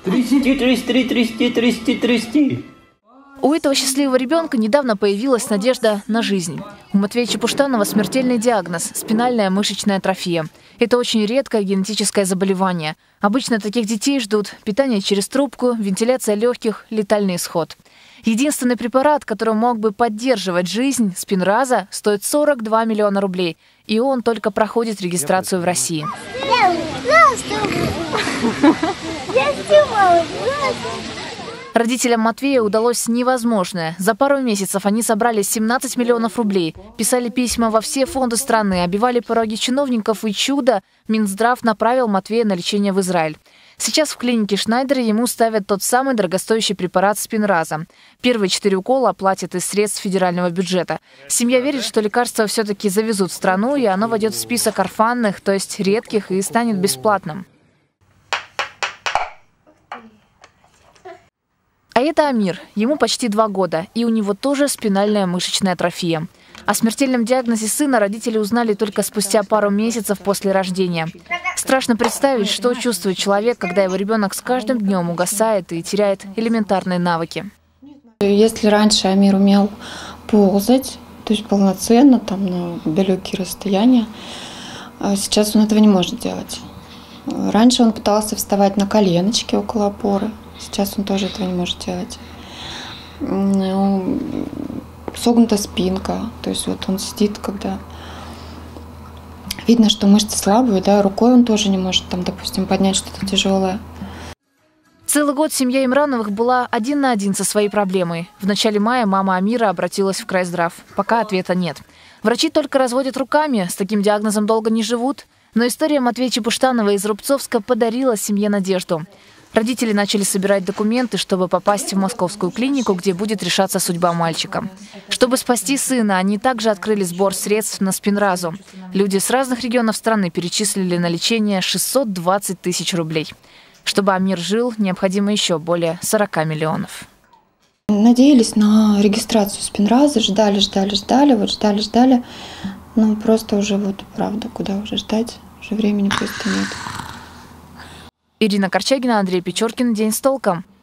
Трясти. У этого счастливого ребенка недавно появилась надежда на жизнь. У Матвея Чепуштанова смертельный диагноз – спинальная мышечная атрофия. Это очень редкое генетическое заболевание. Обычно таких детей ждут питание через трубку, вентиляция легких, летальный исход. Единственный препарат, который мог бы поддерживать жизнь, Спинраза, стоит 42 миллиона рублей. И он только проходит регистрацию в России. Родителям Матвея удалось невозможное. За пару месяцев они собрали 17 миллионов рублей, писали письма во все фонды страны, обивали пороги чиновников, и чудо, Минздрав направил Матвея на лечение в Израиль. Сейчас в клинике Шнайдера ему ставят тот самый дорогостоящий препарат Спинраза. Первые 4 укола оплатят из средств федерального бюджета. Семья верит, что лекарство все-таки завезут в страну, и оно войдет в список орфанных, то есть редких, и станет бесплатным. А это Амир. Ему почти 2 года, и у него тоже спинальная мышечная атрофия. О смертельном диагнозе сына родители узнали только спустя пару месяцев после рождения. Страшно представить, что чувствует человек, когда его ребенок с каждым днем угасает и теряет элементарные навыки. Если раньше Амир умел ползать, то есть полноценно, там, на далекие расстояния, сейчас он этого не может делать. Раньше он пытался вставать на коленочки около опоры. Сейчас он тоже этого не может делать. Согнута спинка, то есть вот он сидит, когда видно, что мышцы слабые, да, рукой он тоже не может, там, допустим, поднять что-то тяжелое. Целый год семья Имрановых была 1 на 1 со своей проблемой. В начале мая мама Амира обратилась в крайздрав. Пока ответа нет. Врачи только разводят руками, с таким диагнозом долго не живут. Но история Матвея Чепуштанова из Рубцовска подарила семье надежду. Родители начали собирать документы, чтобы попасть в московскую клинику, где будет решаться судьба мальчика. Чтобы спасти сына, они также открыли сбор средств на Спинразу. Люди с разных регионов страны перечислили на лечение 620 тысяч рублей. Чтобы Амир жил, необходимо еще более 40 миллионов. Надеялись на регистрацию Спинразы, ждали. Но просто уже вот правда, куда уже ждать, уже времени просто нет. Ирина Корчагина, Андрей Печоркин. День с толком.